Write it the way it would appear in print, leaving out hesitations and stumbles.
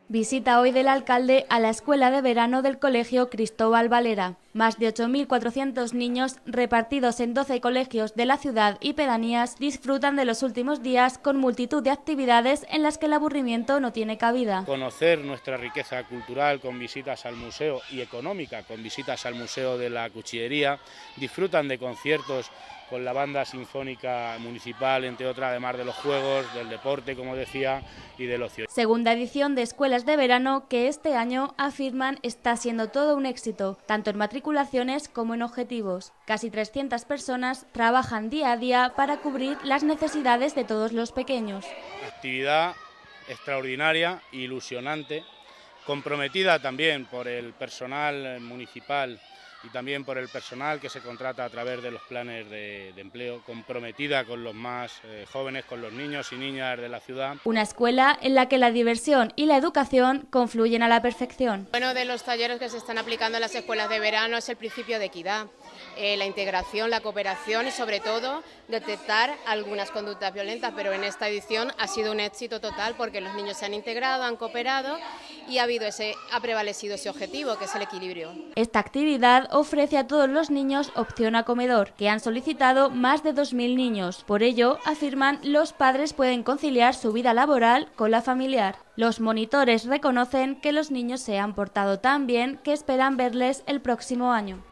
Visita hoy del alcalde a la escuela de verano del Colegio Cristóbal Valera. Más de 8.400 niños repartidos en 12 colegios de la ciudad y pedanías disfrutan de los últimos días con multitud de actividades en las que el aburrimiento no tiene cabida. Conocer nuestra riqueza cultural con visitas al museo y económica con visitas al Museo de la Cuchillería, disfrutan de conciertos con la banda sinfónica municipal, entre otras, además de los juegos, del deporte, como decía, y del ocio. Segunda edición de escuelas de verano que este año afirman está siendo todo un éxito, tanto en matriculaciones como en objetivos. Casi 300 personas trabajan día a día para cubrir las necesidades de todos los pequeños. Actividad extraordinaria, ilusionante, comprometida también por el personal municipal y también por el personal que se contrata a través de los planes de empleo, comprometida con los más jóvenes, con los niños y niñas de la ciudad. Una escuela en la que la diversión y la educación confluyen a la perfección. Bueno, de los talleres que se están aplicando en las escuelas de verano es el principio de equidad, la integración, la cooperación y sobre todo detectar algunas conductas violentas, pero en esta edición ha sido un éxito total porque los niños se han integrado, han cooperado y ha prevalecido ese objetivo que es el equilibrio. Esta actividad ofrece a todos los niños opción a comedor, que han solicitado más de 2.000 niños. Por ello, afirman, los padres pueden conciliar su vida laboral con la familiar. Los monitores reconocen que los niños se han portado tan bien que esperan verles el próximo año.